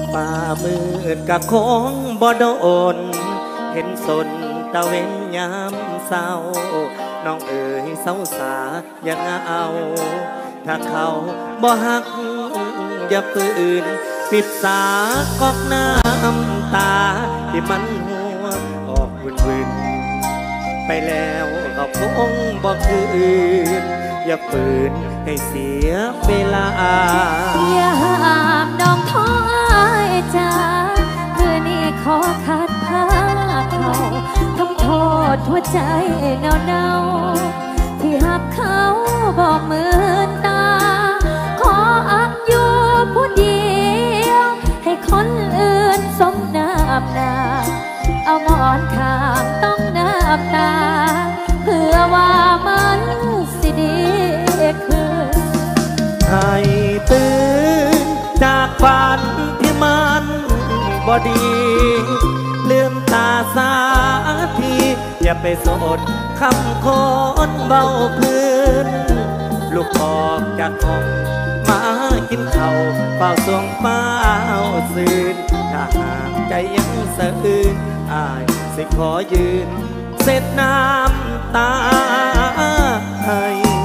ฝ่ามืดกะคงบ่โดนเห็นสนตะเว้นยามเศร้าน้องเอ๋ยเศร้าสาอย่าเอาถ้าเขาบ่ฮักอย่าฝืนปิดสากอกน้ำตาที่มันหัวออกวุ่นไปแล้วก็คงบ่คืนอย่าฝืนให้เสียเวลาอย่าห้ามน้องท้อจ้าคืนนี้ขอคัดผ้าเขาทำโทษหัวใจเนาที่หักเขาบอกเหมือนตาขออักอยู่ผู้เดียวให้คนอื่นสมน้ำหน้าเอาหมอนข้างต้องน้ำตาเพื่อว่ามันสิดีคืนให้ตื่นจากฝันที่มันบ่ดีลืมตาสาทีอย่าไปสดคำคนเบาพื้นลูกออกจากห้องมากินข้าวเฝ้าสวงเฝ้าซื่นถ้าหากใจยังสะอื้นอายสิขอยืนเสร็จน้ำตาให้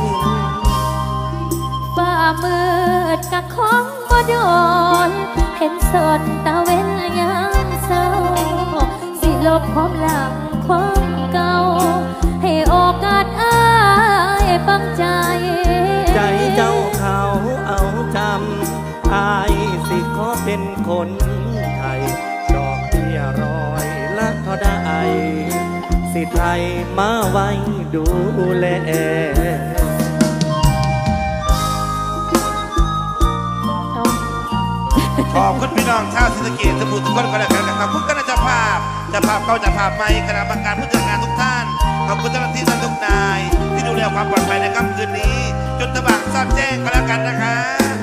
ฝ่ามืดกะของบ่โดนเห็นสนตะเว้นยามเศร้าสิลบความหลังความเก่าให้โอกาสอ้ายฟังใจใจเจ้าเขาเอาจำอายสิขอเป็นคนไทยดอกเบี้ย100ละเท่าใดสิไทยมาไว้ดูแลขอบคุณพี่น้องชาวศรีสะเกษทุกคนก็แล้วกันนะครับขอบคุณคณะเจ้าภาพเก่าเจ้าภาพใหม่คณะกรรมการผู้จัดงานทุกท่านขอบคุณเจ้าหน้าที่ทุกนายที่ดูแลความปลอดภัยในค่ำคืนนี้จนตะบังซ่อนแจ้งก็แล้วกันนะคะ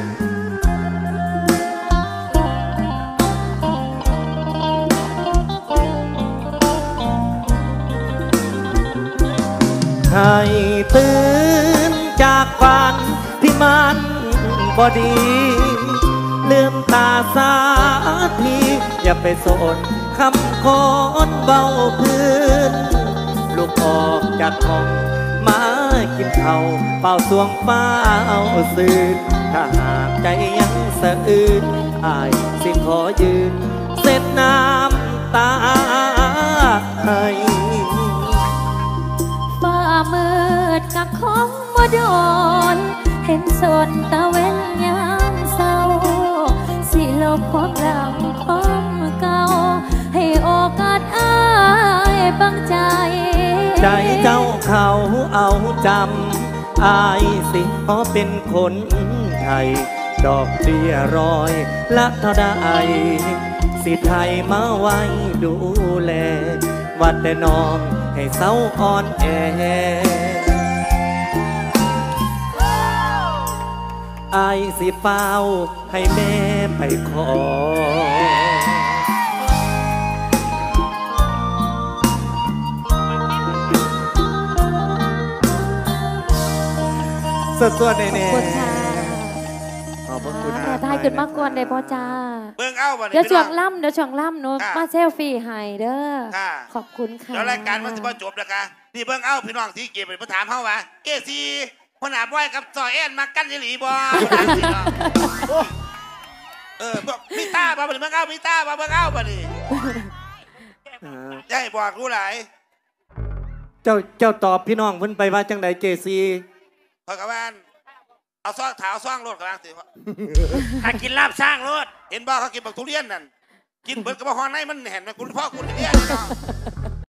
ให้ตื่นจากฝันที่มันบ่ดีลืมตาสาทีอย่าไปสนคำคนเบาพื้นลูกออกจากห้องมากินข้าวเป่าสวงเฝ้าซื่นถ้าหากใจยังสะอื้นอายสิขอยืนเสร็จน้ำตาให้ฝ่ามืดกะของบ่โดนเห็นสนตะเว้นยามเศร้าสิลบความหลังความเก่าให้โอกาสอ้ายบังใจใจเจ้าเขาเอาจำอายสิขอเป็นคนไทยดอกเบี้ย100ละเท่าใดสิไทยมาไว้ดูแลวัดแต่น้องให้เศร้าอ่อนแออายสิเฝ้าให้แม่ไปขอส่วนๆแน่ๆขอบคุณค่ะทายขึ้นมากวนได้พ่อจ้าเบิ่งเอาบ่เดี๋ยวช่วงล่ำหนูมาเซลฟี่ให้เด้อขอบคุณค่ะแล้วรายการมันจะมาจบนะคะนี่เบิ่งเอาพี่น้องที่เก็บไปถามเฮาว่าเกซีพนาบอยกับซอยแอนมากันยี่หลีบ่บอกมีตาบ่เบิ่งเอามีตาบ่เบิ่งเอาบ่นี่อย่าให้บอกรู้หลายเจ้าตอบพี่น้องเพิ่นไปว่าจังไดเกซีพอกะบ้านเอาซ่องถาวซ่องรถกำลังสิถ้ากินลาบสร้างรถเห็นบ่เขากินบักทุเรียนนั่นกินเบิดกระเพาะในมันแห่นมันคุณพ่อคุณเรียน